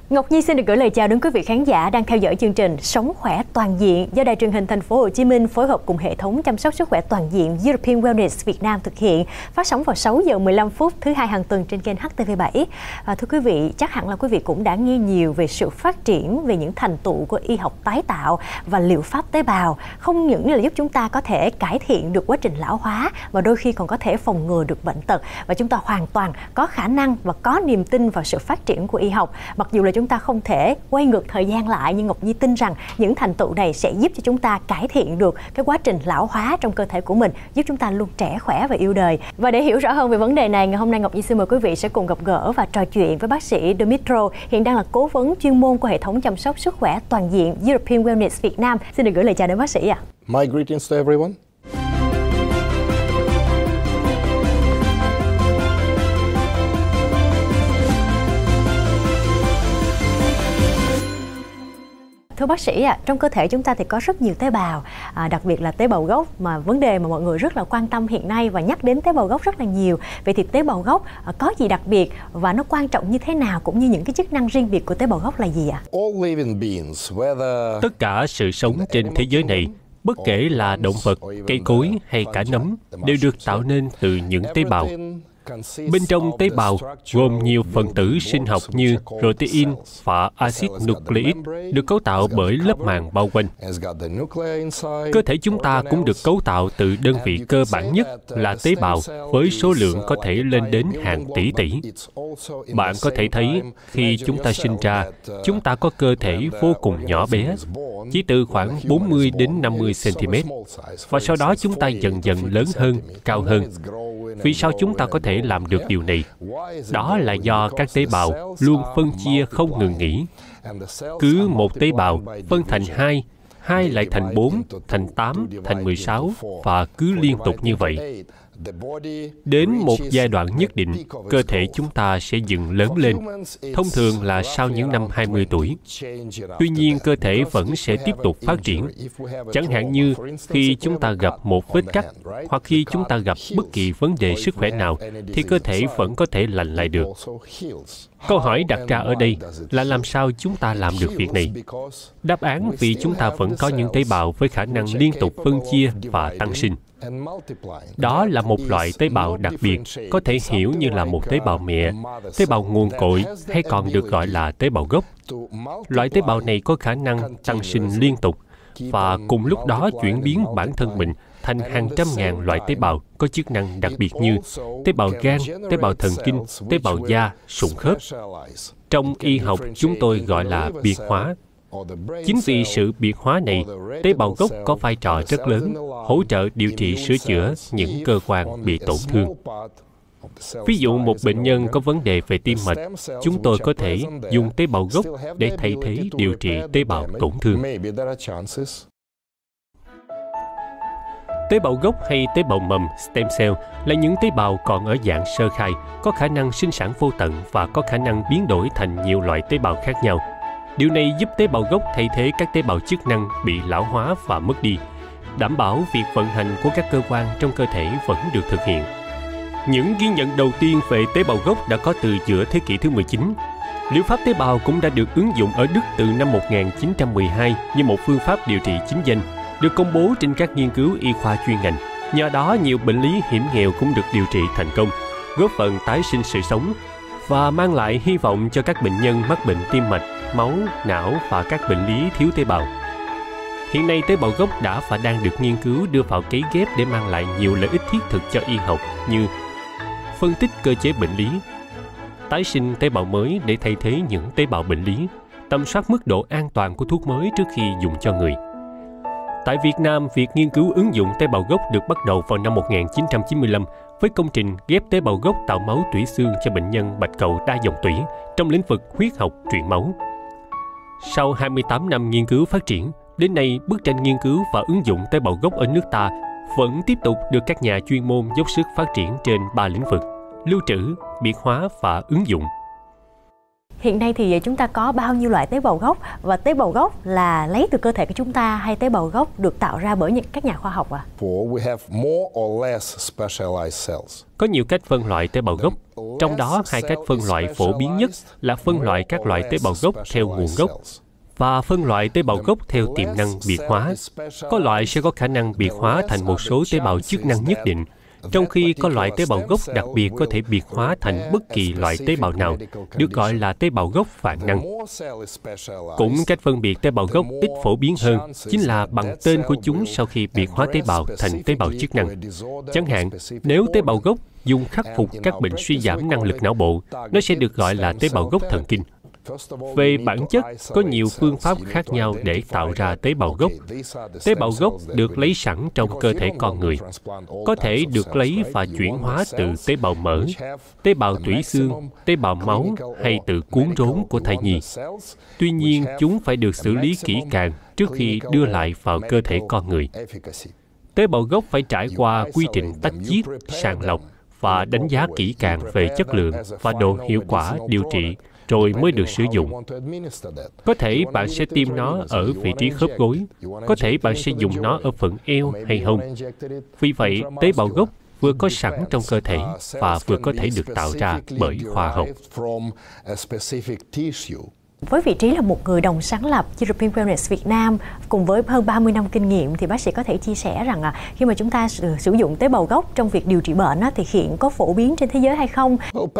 Ngọc Nhi xin được gửi lời chào đến quý vị khán giả đang theo dõi chương trình Sống khỏe toàn diện do Đài truyền hình Thành phố Hồ Chí Minh phối hợp cùng hệ thống chăm sóc sức khỏe toàn diện European Wellness Việt Nam thực hiện, phát sóng vào 6 giờ 15 phút thứ hai hàng tuần trên kênh HTV7. Thưa quý vị, chắc hẳn là quý vị cũng đã nghe nhiều về sự phát triển, về những thành tựu của y học tái tạo và liệu pháp tế bào, không những là giúp chúng ta có thể cải thiện được quá trình lão hóa mà đôi khi còn có thể phòng ngừa được bệnh tật, và chúng ta hoàn toàn có khả năng và có niềm tin vào sự phát triển của y học. Mặc dù là chúng ta không thể quay ngược thời gian lại, nhưng Ngọc Nhi tin rằng những thành tựu này sẽ giúp cho chúng ta cải thiện được cái quá trình lão hóa trong cơ thể của mình, giúp chúng ta luôn trẻ khỏe và yêu đời. Và để hiểu rõ hơn về vấn đề này, ngày hôm nay Ngọc Nhi xin mời quý vị sẽ cùng gặp gỡ và trò chuyện với bác sĩ Dmytro, hiện đang là cố vấn chuyên môn của hệ thống chăm sóc sức khỏe toàn diện European Wellness Việt Nam. Xin được gửi lời chào đến bác sĩ ạ. My greetings to everyone. Thưa bác sĩ ạ, trong cơ thể chúng ta thì có rất nhiều tế bào, đặc biệt là tế bào gốc, mà vấn đề mà mọi người rất là quan tâm hiện nay và nhắc đến tế bào gốc rất là nhiều. Vậy thì tế bào gốc có gì đặc biệt và nó quan trọng như thế nào, cũng như những cái chức năng riêng biệt của tế bào gốc là gì ạ? Tất cả sự sống trên thế giới này, bất kể là động vật, cây cối hay cả nấm, đều được tạo nên từ những tế bào. Bên trong tế bào gồm nhiều phần tử sinh học như protein và axit nucleic được cấu tạo bởi lớp màng bao quanh. Cơ thể chúng ta cũng được cấu tạo từ đơn vị cơ bản nhất là tế bào với số lượng có thể lên đến hàng tỷ tỷ. Bạn có thể thấy khi chúng ta sinh ra, chúng ta có cơ thể vô cùng nhỏ bé, chỉ từ khoảng 40 đến 50 cm. Và sau đó chúng ta dần dần lớn hơn, cao hơn. Vì sao chúng ta có thể làm được điều này? Đó là do các tế bào luôn phân chia không ngừng nghỉ. Cứ một tế bào phân thành 2, 2 lại thành 4, thành 8, thành 16 và cứ liên tục như vậy. Đến một giai đoạn nhất định, cơ thể chúng ta sẽ dừng lớn lên, thông thường là sau những năm 20 tuổi. Tuy nhiên, cơ thể vẫn sẽ tiếp tục phát triển. Chẳng hạn như khi chúng ta gặp một vết cắt, hoặc khi chúng ta gặp bất kỳ vấn đề sức khỏe nào, thì cơ thể vẫn có thể lành lại được. Câu hỏi đặt ra ở đây là làm sao chúng ta làm được việc này? Đáp án vì chúng ta vẫn có những tế bào với khả năng liên tục phân chia và tăng sinh. Đó là một loại tế bào đặc biệt, có thể hiểu như là một tế bào mẹ, tế bào nguồn cội hay còn được gọi là tế bào gốc. Loại tế bào này có khả năng tăng sinh liên tục và cùng lúc đó chuyển biến bản thân mình thành hàng trăm ngàn loại tế bào có chức năng đặc biệt như tế bào gan, tế bào thần kinh, tế bào da, sụn khớp. Trong y học, chúng tôi gọi là biệt hóa. Chính vì sự biệt hóa này, tế bào gốc có vai trò rất lớn, hỗ trợ điều trị sửa chữa những cơ quan bị tổn thương. Ví dụ một bệnh nhân có vấn đề về tim mạch, chúng tôi có thể dùng tế bào gốc để thay thế điều trị tế bào tổn thương. Tế bào gốc hay tế bào mầm stem cell là những tế bào còn ở dạng sơ khai, có khả năng sinh sản vô tận và có khả năng biến đổi thành nhiều loại tế bào khác nhau. Điều này giúp tế bào gốc thay thế các tế bào chức năng bị lão hóa và mất đi, đảm bảo việc vận hành của các cơ quan trong cơ thể vẫn được thực hiện. Những ghi nhận đầu tiên về tế bào gốc đã có từ giữa thế kỷ thứ 19. Liệu pháp tế bào cũng đã được ứng dụng ở Đức từ năm 1912 như một phương pháp điều trị chính danh, được công bố trên các nghiên cứu y khoa chuyên ngành. Nhờ đó, nhiều bệnh lý hiểm nghèo cũng được điều trị thành công, góp phần tái sinh sự sống và mang lại hy vọng cho các bệnh nhân mắc bệnh tim mạch, máu, não và các bệnh lý thiếu tế bào. Hiện nay, tế bào gốc đã và đang được nghiên cứu đưa vào cấy ghép để mang lại nhiều lợi ích thiết thực cho y học như phân tích cơ chế bệnh lý, tái sinh tế bào mới để thay thế những tế bào bệnh lý, tầm soát mức độ an toàn của thuốc mới trước khi dùng cho người. Tại Việt Nam, việc nghiên cứu ứng dụng tế bào gốc được bắt đầu vào năm 1995 với công trình ghép tế bào gốc tạo máu tủy xương cho bệnh nhân bạch cầu đa dòng tủy trong lĩnh vực huyết học truyền máu. Sau 28 năm nghiên cứu phát triển, đến nay bức tranh nghiên cứu và ứng dụng tế bào gốc ở nước ta vẫn tiếp tục được các nhà chuyên môn dốc sức phát triển trên 3 lĩnh vực: lưu trữ, biệt hóa và ứng dụng. Hiện nay thì chúng ta có bao nhiêu loại tế bào gốc, và tế bào gốc là lấy từ cơ thể của chúng ta hay tế bào gốc được tạo ra bởi các nhà khoa học Có nhiều cách phân loại tế bào gốc. Trong đó, hai cách phân loại phổ biến nhất là phân loại các loại tế bào gốc theo nguồn gốc và phân loại tế bào gốc theo tiềm năng biệt hóa. Có loại sẽ có khả năng biệt hóa thành một số tế bào chức năng nhất định, trong khi có loại tế bào gốc đặc biệt có thể biệt hóa thành bất kỳ loại tế bào nào, được gọi là tế bào gốc vạn năng. Cũng cách phân biệt tế bào gốc ít phổ biến hơn chính là bằng tên của chúng sau khi biệt hóa tế bào thành tế bào chức năng. Chẳng hạn, nếu tế bào gốc dùng khắc phục các bệnh suy giảm năng lực não bộ, nó sẽ được gọi là tế bào gốc thần kinh. Về bản chất, có nhiều phương pháp khác nhau để tạo ra tế bào gốc. Tế bào gốc được lấy sẵn trong cơ thể con người, có thể được lấy và chuyển hóa từ tế bào mỡ, tế bào tủy xương, tế bào máu hay từ cuốn rốn của thai nhi. Tuy nhiên, chúng phải được xử lý kỹ càng trước khi đưa lại vào cơ thể con người. Tế bào gốc phải trải qua quy trình tách chiết, sàng lọc và đánh giá kỹ càng về chất lượng và độ hiệu quả điều trị rồi mới được sử dụng. Có thể bạn sẽ tiêm nó ở vị trí khớp gối, có thể bạn sẽ dùng nó ở phần eo hay hông. Vì vậy, tế bào gốc vừa có sẵn trong cơ thể và vừa có thể được tạo ra bởi khoa học. Với vị trí là một người đồng sáng lập European Wellness Việt Nam cùng với hơn 30 năm kinh nghiệm, thì bác sĩ có thể chia sẻ rằng khi mà chúng ta sử dụng tế bào gốc trong việc điều trị bệnh thì hiện có phổ biến trên thế giới hay không?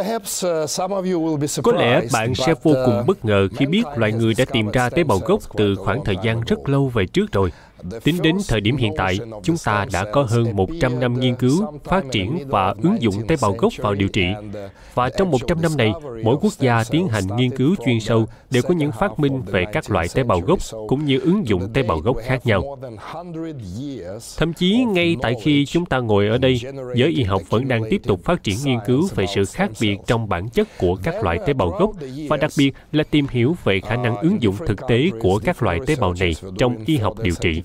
Có lẽ bạn sẽ vô cùng bất ngờ khi biết loài người đã tìm ra tế bào gốc từ khoảng thời gian rất lâu về trước rồi. Tính đến thời điểm hiện tại, chúng ta đã có hơn 100 năm nghiên cứu, phát triển và ứng dụng tế bào gốc vào điều trị. Và trong 100 năm này, mỗi quốc gia tiến hành nghiên cứu chuyên sâu đều có những phát minh về các loại tế bào gốc cũng như ứng dụng tế bào gốc khác nhau. Thậm chí, ngay tại khi chúng ta ngồi ở đây, giới y học vẫn đang tiếp tục phát triển nghiên cứu về sự khác biệt trong bản chất của các loại tế bào gốc và đặc biệt là tìm hiểu về khả năng ứng dụng thực tế của các loại tế bào này trong y học điều trị.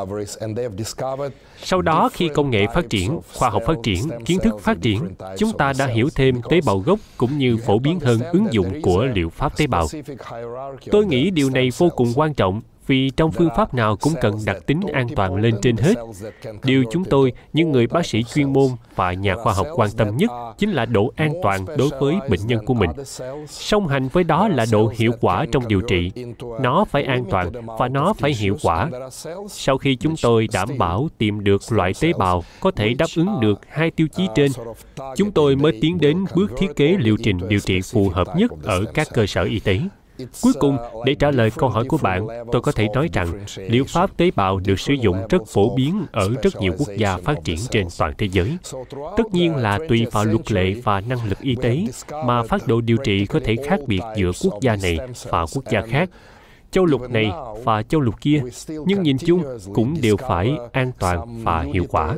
Sau đó, khi công nghệ phát triển, khoa học phát triển, kiến thức phát triển, chúng ta đã hiểu thêm tế bào gốc cũng như phổ biến hơn ứng dụng của liệu pháp tế bào. Tôi nghĩ điều này vô cùng quan trọng vì trong phương pháp nào cũng cần đặc tính an toàn lên trên hết. Điều chúng tôi, những người bác sĩ chuyên môn và nhà khoa học quan tâm nhất chính là độ an toàn đối với bệnh nhân của mình. Song hành với đó là độ hiệu quả trong điều trị. Nó phải an toàn và nó phải hiệu quả. Sau khi chúng tôi đảm bảo tìm được loại tế bào có thể đáp ứng được hai tiêu chí trên, chúng tôi mới tiến đến bước thiết kế liệu trình điều trị phù hợp nhất ở các cơ sở y tế. Cuối cùng, để trả lời câu hỏi của bạn, tôi có thể nói rằng liệu pháp tế bào được sử dụng rất phổ biến ở rất nhiều quốc gia phát triển trên toàn thế giới. Tất nhiên là tùy vào luật lệ và năng lực y tế mà phác độ điều trị có thể khác biệt giữa quốc gia này và quốc gia khác, châu lục này và châu lục kia, nhưng nhìn chung cũng đều phải an toàn và hiệu quả.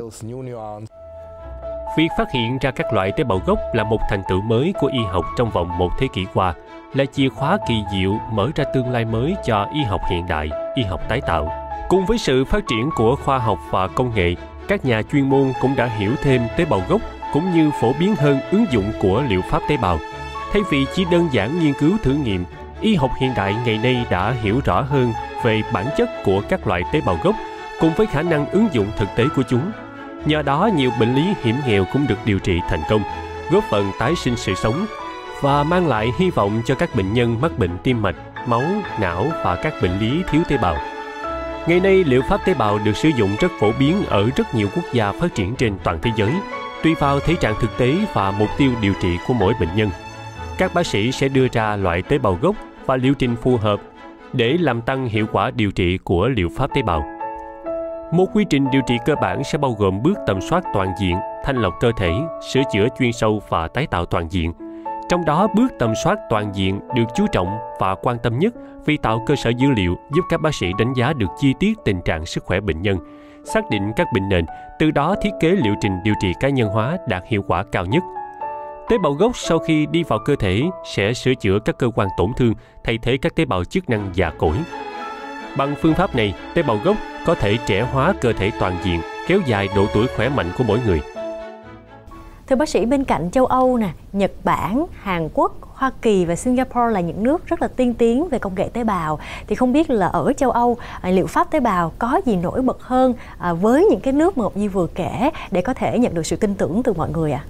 Việc phát hiện ra các loại tế bào gốc là một thành tựu mới của y học trong vòng một thế kỷ qua, là chìa khóa kỳ diệu mở ra tương lai mới cho y học hiện đại, y học tái tạo. Cùng với sự phát triển của khoa học và công nghệ, các nhà chuyên môn cũng đã hiểu thêm tế bào gốc cũng như phổ biến hơn ứng dụng của liệu pháp tế bào. Thay vì chỉ đơn giản nghiên cứu thử nghiệm, y học hiện đại ngày nay đã hiểu rõ hơn về bản chất của các loại tế bào gốc cùng với khả năng ứng dụng thực tế của chúng. Nhờ đó, nhiều bệnh lý hiểm nghèo cũng được điều trị thành công, góp phần tái sinh sự sống và mang lại hy vọng cho các bệnh nhân mắc bệnh tim mạch, máu, não và các bệnh lý thiếu tế bào. Ngày nay, liệu pháp tế bào được sử dụng rất phổ biến ở rất nhiều quốc gia phát triển trên toàn thế giới, tùy vào thể trạng thực tế và mục tiêu điều trị của mỗi bệnh nhân. Các bác sĩ sẽ đưa ra loại tế bào gốc và liệu trình phù hợp để làm tăng hiệu quả điều trị của liệu pháp tế bào. Một quy trình điều trị cơ bản sẽ bao gồm bước tầm soát toàn diện, thanh lọc cơ thể, sửa chữa chuyên sâu và tái tạo toàn diện. Trong đó, bước tầm soát toàn diện được chú trọng và quan tâm nhất vì tạo cơ sở dữ liệu giúp các bác sĩ đánh giá được chi tiết tình trạng sức khỏe bệnh nhân, xác định các bệnh nền, từ đó thiết kế liệu trình điều trị cá nhân hóa đạt hiệu quả cao nhất. Tế bào gốc sau khi đi vào cơ thể sẽ sửa chữa các cơ quan tổn thương, thay thế các tế bào chức năng già cỗi. Bằng phương pháp này, tế bào gốc có thể trẻ hóa cơ thể toàn diện, kéo dài độ tuổi khỏe mạnh của mỗi người. Thưa bác sĩ, bên cạnh châu Âu, Nhật Bản, Hàn Quốc, Hoa Kỳ và Singapore là những nước rất là tiên tiến về công nghệ tế bào. Thì không biết là ở châu Âu, liệu pháp tế bào có gì nổi bật hơn với những cái nước mà Ngọc Nhi vừa kể để có thể nhận được sự tin tưởng từ mọi người ạ?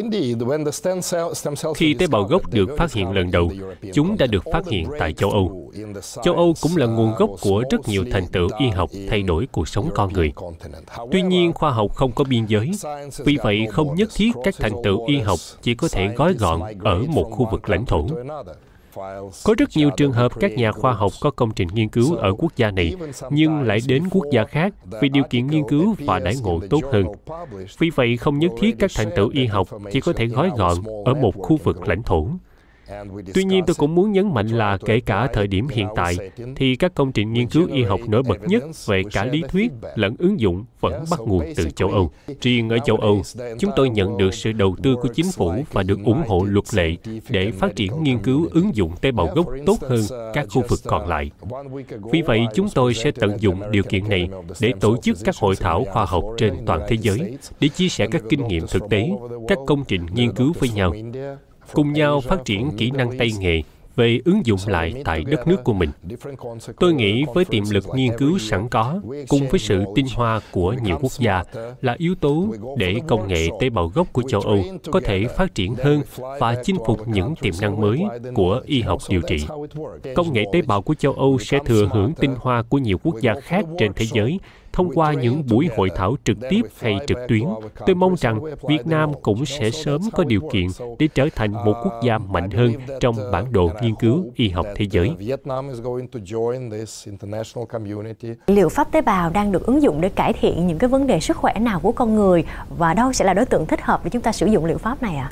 Khi tế bào gốc được phát hiện lần đầu, chúng đã được phát hiện tại châu Âu. Châu Âu cũng là nguồn gốc của rất nhiều thành tựu y học thay đổi cuộc sống con người. Tuy nhiên, khoa học không có biên giới. Vì vậy, không nhất thiết các thành tựu y học chỉ có thể gói gọn ở một khu vực lãnh thổ. Có rất nhiều trường hợp các nhà khoa học có công trình nghiên cứu ở quốc gia này, nhưng lại đến quốc gia khác vì điều kiện nghiên cứu và đãi ngộ tốt hơn. Vì vậy, không nhất thiết các thành tựu y học chỉ có thể gói gọn ở một khu vực lãnh thổ. Tuy nhiên, tôi cũng muốn nhấn mạnh là kể cả thời điểm hiện tại, thì các công trình nghiên cứu y học nổi bật nhất về cả lý thuyết lẫn ứng dụng vẫn bắt nguồn từ châu Âu. Riêng ở châu Âu, chúng tôi nhận được sự đầu tư của chính phủ và được ủng hộ luật lệ để phát triển nghiên cứu ứng dụng tế bào gốc tốt hơn các khu vực còn lại. Vì vậy, chúng tôi sẽ tận dụng điều kiện này để tổ chức các hội thảo khoa học trên toàn thế giới để chia sẻ các kinh nghiệm thực tế, các công trình nghiên cứu với nhau, cùng nhau phát triển kỹ năng tay nghề về ứng dụng lại tại đất nước của mình. Tôi nghĩ với tiềm lực nghiên cứu sẵn có, cùng với sự tinh hoa của nhiều quốc gia, là yếu tố để công nghệ tế bào gốc của châu Âu có thể phát triển hơn và chinh phục những tiềm năng mới của y học điều trị. Công nghệ tế bào của châu Âu sẽ thừa hưởng tinh hoa của nhiều quốc gia khác trên thế giới thông qua những buổi hội thảo trực tiếp hay trực tuyến. Tôi mong rằng Việt Nam cũng sẽ sớm có điều kiện để trở thành một quốc gia mạnh hơn trong bản đồ nghiên cứu y học thế giới. Liệu pháp tế bào đang được ứng dụng để cải thiện những cái vấn đề sức khỏe nào của con người, và đâu sẽ là đối tượng thích hợp để chúng ta sử dụng liệu pháp này ạ?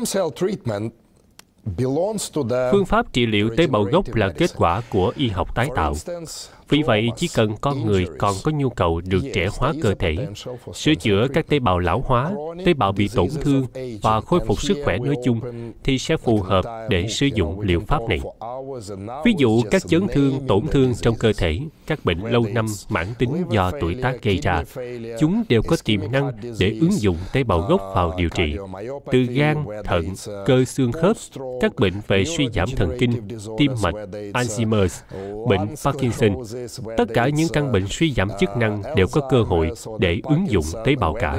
Phương pháp trị liệu tế bào gốc là kết quả của y học tái tạo. Vì vậy, chỉ cần con người còn có nhu cầu được trẻ hóa cơ thể, sửa chữa các tế bào lão hóa, tế bào bị tổn thương và khôi phục sức khỏe nói chung, thì sẽ phù hợp để sử dụng liệu pháp này. Ví dụ, các chấn thương, tổn thương trong cơ thể, các bệnh lâu năm mãn tính do tuổi tác gây ra, chúng đều có tiềm năng để ứng dụng tế bào gốc vào điều trị. Từ gan, thận, cơ xương khớp, các bệnh về suy giảm thần kinh, tim mạch, Alzheimer, bệnh Parkinson, tất cả những căn bệnh suy giảm chức năng đều có cơ hội để ứng dụng tế bào cả.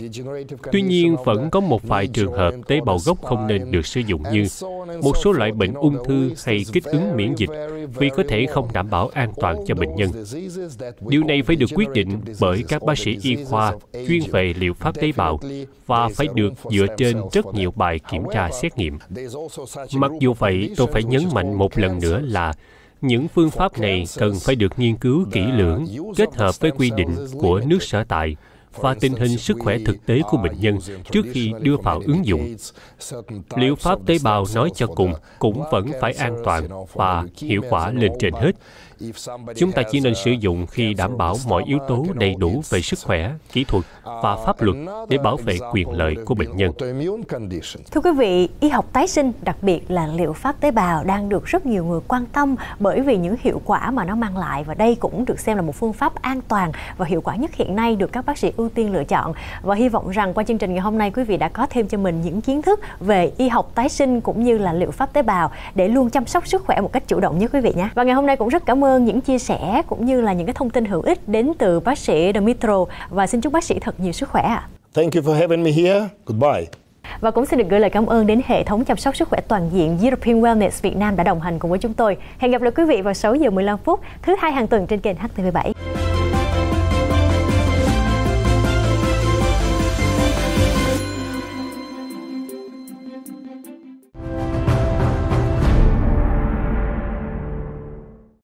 Tuy nhiên, vẫn có một vài trường hợp tế bào gốc không nên được sử dụng, như một số loại bệnh ung thư hay kích ứng miễn dịch, vì có thể không đảm bảo an toàn cho bệnh nhân. Điều này phải được quyết định bởi các bác sĩ y khoa chuyên về liệu pháp tế bào và phải được dựa trên rất nhiều bài kiểm tra xét nghiệm. Mặc dù vậy, tôi phải nhấn mạnh một lần nữa là những phương pháp này cần phải được nghiên cứu kỹ lưỡng, kết hợp với quy định của nước sở tại và tình hình sức khỏe thực tế của bệnh nhân trước khi đưa vào ứng dụng. Liệu pháp tế bào nói cho cùng cũng vẫn phải an toàn và hiệu quả lên trên hết. Chúng ta chỉ nên sử dụng khi đảm bảo mọi yếu tố đầy đủ về sức khỏe, kỹ thuật và pháp luật để bảo vệ quyền lợi của bệnh nhân. Thưa quý vị, y học tái sinh, đặc biệt là liệu pháp tế bào, đang được rất nhiều người quan tâm bởi vì những hiệu quả mà nó mang lại, và đây cũng được xem là một phương pháp an toàn và hiệu quả nhất hiện nay được các bác sĩ ưu tiên lựa chọn. Và hy vọng rằng qua chương trình ngày hôm nay, quý vị đã có thêm cho mình những kiến thức về y học tái sinh cũng như là liệu pháp tế bào để luôn chăm sóc sức khỏe một cách chủ động nhé quý vị nhé. Và ngày hôm nay cũng rất cảm ơn những chia sẻ cũng như là những cái thông tin hữu ích đến từ bác sĩ Dmytro, và xin chúc bác sĩ thật nhiều sức khỏe ạ. Thank you for having me here. Goodbye. Và cũng xin được gửi lời cảm ơn đến hệ thống chăm sóc sức khỏe toàn diện European Wellness Việt Nam đã đồng hành cùng với chúng tôi. Hẹn gặp lại quý vị vào 6 giờ 15 phút thứ hai hàng tuần trên kênh HTV7.